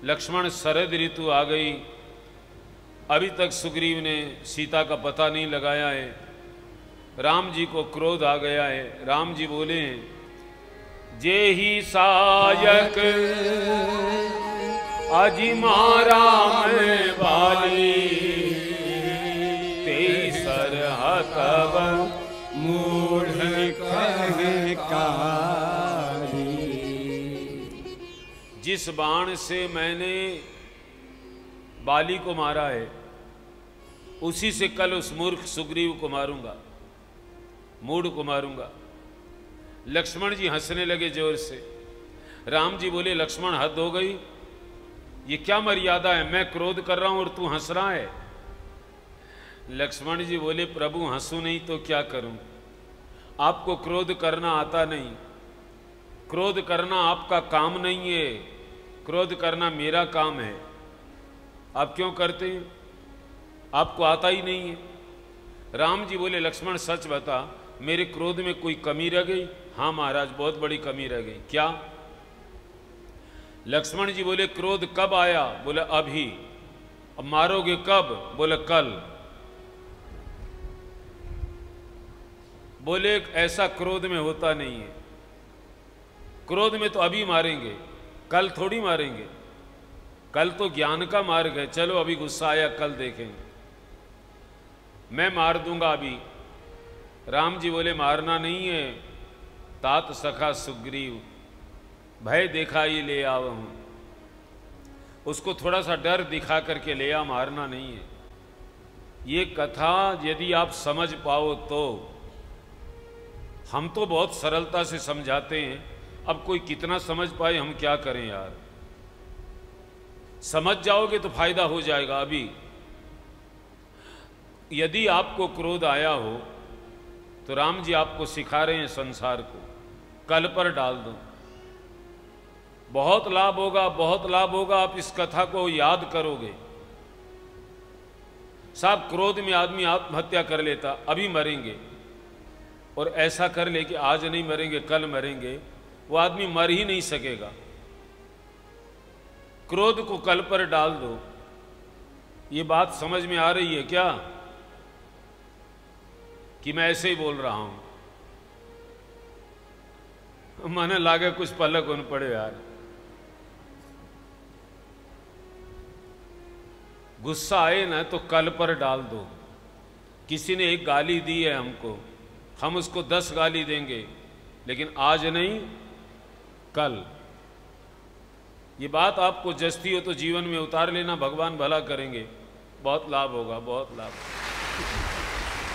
लक्ष्मण शरद ऋतु आ गई, अभी तक सुग्रीव ने सीता का पता नहीं लगाया है। राम जी को क्रोध आ गया है। राम जी बोले हैं, जे ही सायक अजिमारा में बाली, ते सरहतब मूढ़ जिस बाण से मैंने बाली को मारा है, उसी से कल उस मूर्ख सुग्रीव को मारूंगा, मूढ़ को मारूंगा। लक्ष्मण जी हंसने लगे जोर से। राम जी बोले, लक्ष्मण हद हो गई, ये क्या मर्यादा है, मैं क्रोध कर रहा हूं और तू हंस रहा है। लक्ष्मण जी बोले, प्रभु हंसू नहीं तो क्या करूं, आपको क्रोध करना आता नहीं, क्रोध करना आपका काम नहीं है, क्रोध करना मेरा काम है। आप क्यों करते हैं, आपको आता ही नहीं है। राम जी बोले, लक्ष्मण सच बता, मेरे क्रोध में कोई कमी रह गई? हाँ महाराज, बहुत बड़ी कमी रह गई। क्या? लक्ष्मण जी बोले, क्रोध कब आया? बोले अभी। अब मारोगे कब? बोले कल। बोले ऐसा क्रोध में होता नहीं है, क्रोध में तो अभी मारेंगे, कल थोड़ी मारेंगे। कल तो ज्ञान का मार्ग है, चलो अभी गुस्सा आया, कल देखेंगे, मैं मार दूंगा अभी। राम जी बोले, मारना नहीं है, तात सखा सुग्रीव भय दिखाई ले आव हूं, उसको थोड़ा सा डर दिखा करके ले आ, मारना नहीं है। ये कथा यदि आप समझ पाओ तो, हम तो बहुत सरलता से समझाते हैं, अब कोई कितना समझ पाए हम क्या करें यार। समझ जाओगे तो फायदा हो जाएगा। अभी यदि आपको क्रोध आया हो तो राम जी आपको सिखा रहे हैं संसार को, कल पर डाल दो, बहुत लाभ होगा, बहुत लाभ होगा। आप इस कथा को याद करोगे। साहब, क्रोध में आदमी आत्महत्या कर लेता, अभी मरेंगे, और ऐसा कर ले कि आज नहीं मरेंगे कल मरेंगे, वो आदमी मर ही नहीं सकेगा। क्रोध को कल पर डाल दो। ये बात समझ में आ रही है क्या कि मैं ऐसे ही बोल रहा हूं? मन लागे कुछ पलक उन पड़े यार। गुस्सा आए ना तो कल पर डाल दो। किसी ने एक गाली दी है हमको, हम उसको 10 गाली देंगे, लेकिन आज नहीं कल। ये बात आपको जचती हो तो जीवन में उतार लेना, भगवान भला करेंगे, बहुत लाभ होगा, बहुत लाभ।